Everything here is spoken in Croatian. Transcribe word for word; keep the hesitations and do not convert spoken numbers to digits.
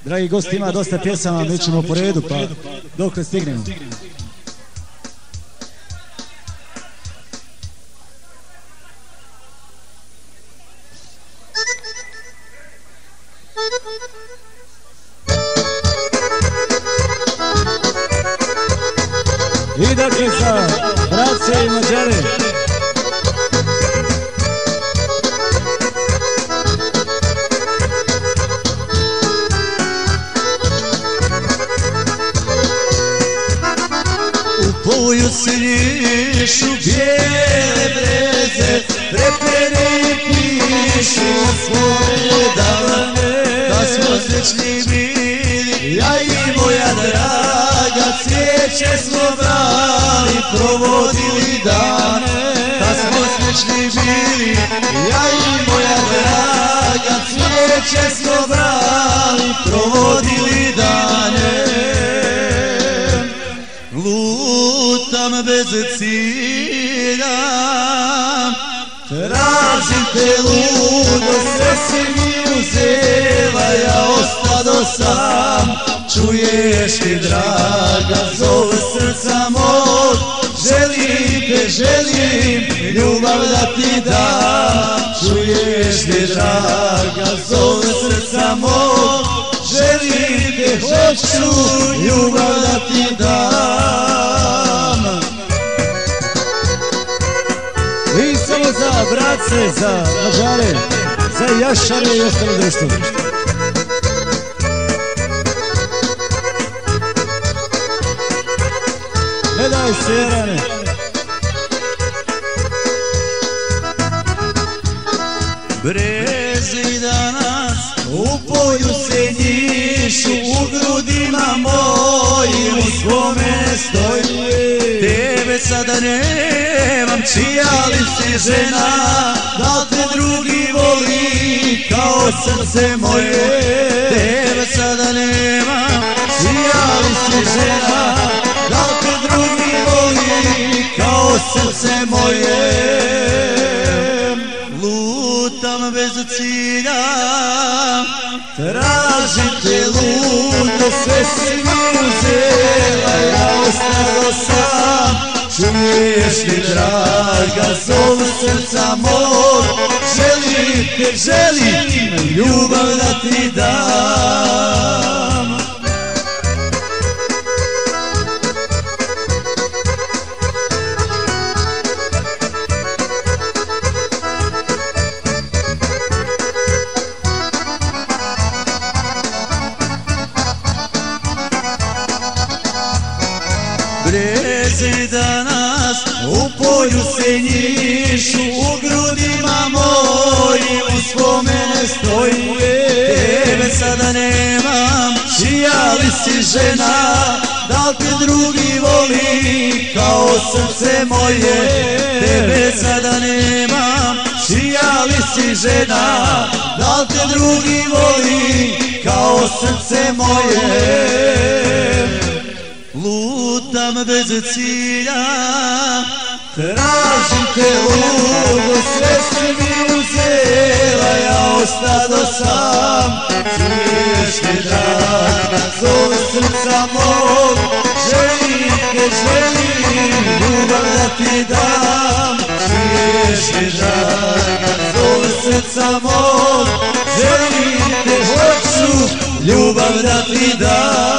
Dragi gosti, ima dosta pjesama, mi ćemo po redu, pa dok ne stignemo. I dakle za braće i Mađare. U Polju si Nišu bijele breze, repere i pišu svoje dane. Da smo srećni bili, ja i moja draga, cvijeće smo brali, provodili dane. Da smo srećni bili, ja i moja draga, cvijeće smo brali, provodili dane. Lutam bez cilja, tražim te ludo, sve si mi uzela, ja ostado sam. Čuješ ti draga, zov srca mog, želim te, želim ljubav da ti dam. Čuješ ti draga, zov srca mog, želim te, hoću ljubav da ti dam. I samo za brace, za Mađare, za Jašare i ostalo društvo. Ne daj se, Jerane. Brezi danas u Polju se Nišu, u grudima mojim u svome stoji. Tebe sada nemam, čija li si žena, da te drugi voli kao srce moje. Tebe sada nemam, čija li si žena, da te drugi voli kao srce moje. Lutam bez cilja, tražim te ludo, sve si mi uzela, ja ostalo sam. Čuješ ti draga, zov srca mog, želim te, želim ljubav da ti dam. Brezi danas u Polju se Nišu, u grudima mojim u spomene stoji. Tebe sada nemam, čija li si žena, da li te drugi voli kao srce moje. Tebe sada nemam, čija li si žena, da li te drugi voli kao srce moje. Lutam bez cilja, tražim te ludo, sve si mi uzela, ja ostado sam. Čuješ ti draga, zov srca mog, želim te, želim ljubav da ti dam. Čuješ ti draga, zov srca mog, želim te, hoću ljubav da ti dam.